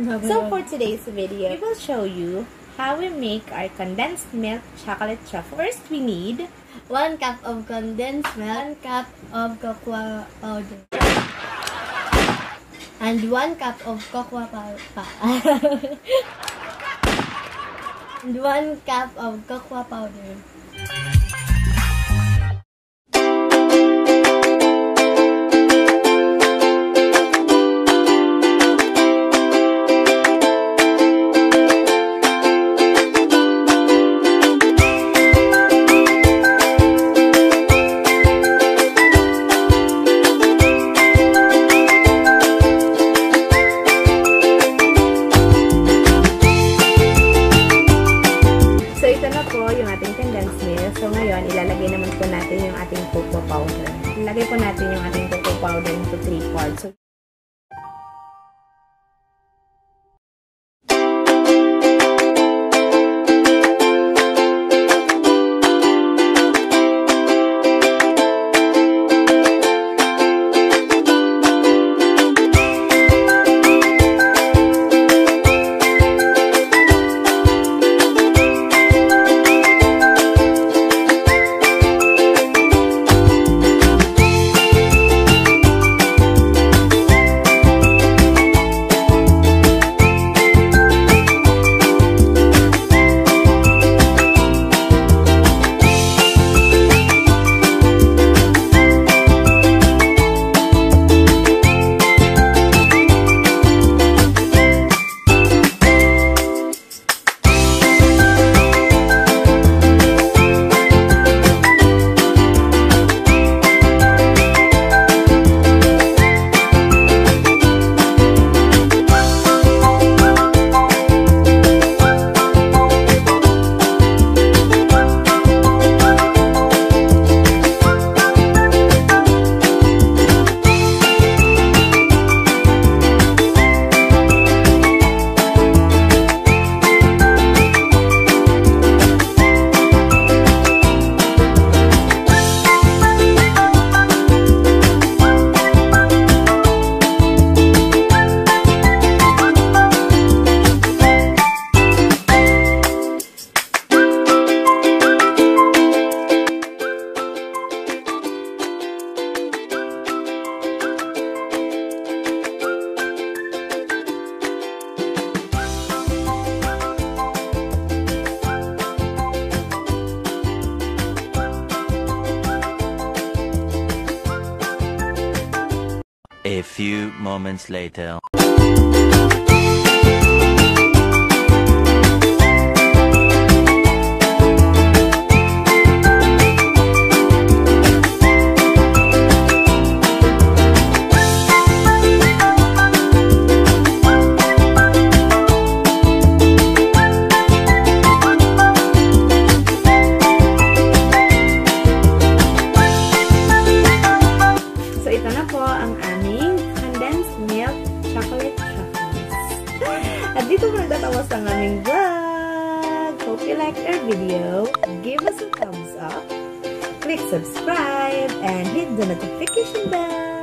So for today's video, we will show you how we make our condensed milk chocolate truffle. First, we need 1 cup of condensed milk, 1 cup of cocoa powder, and 1 cup of cocoa powder, and 1 cup of cocoa powder. So ngayon, ilalagay naman po natin yung ating cocoa powder. Ilagay po natin yung ating cocoa powder into 3 parts. So, A few moments later. At dito mo nagtatawas ang aming vlog. Hope you liked our video. Give us a thumbs up, click subscribe, and hit the notification bell.